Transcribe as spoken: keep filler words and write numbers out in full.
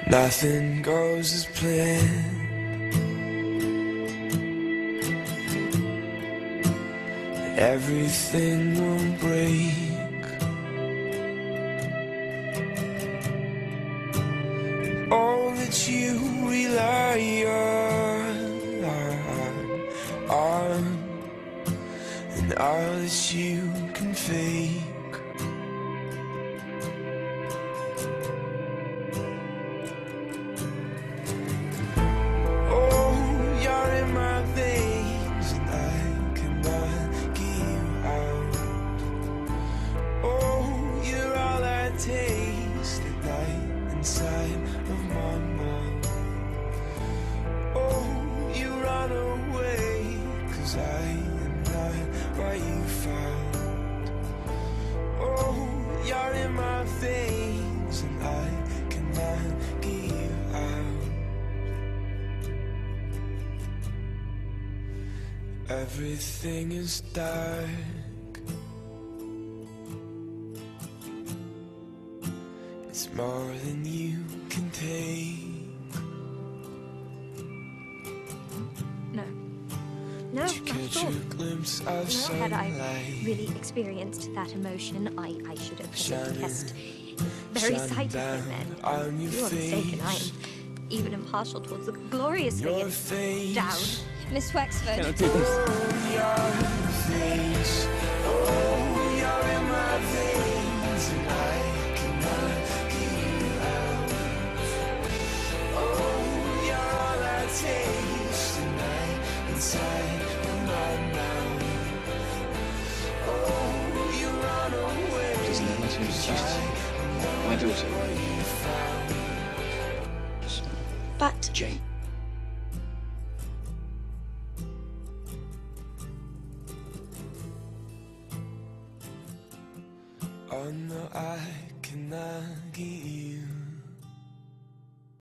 Nothing goes as planned. Everything will break. All that you rely on, on, and all that you can fake. Taste at night inside of my mouth. Oh, you run away, 'cause I am not what you found. Oh, you're in my veins and I cannot get you out. Everything is dark. It's more than you can take. No. No, Did you not catch at all. a glimpse of No, had I sunlight? really experienced that emotion, I, I should have Shining- guessed the very shining sight of down him, and on your you are mistaken. I face. am even impartial towards the glorious Your thing face. down. Miss Wexford. Oh, your face. Oh, you're in my veins and I cannot get you out. Oh, you're all I taste tonight inside of my mouth. Oh, you run away. Doesn't that make sense? Just my daughter. But Jane. Oh no, I cannot get you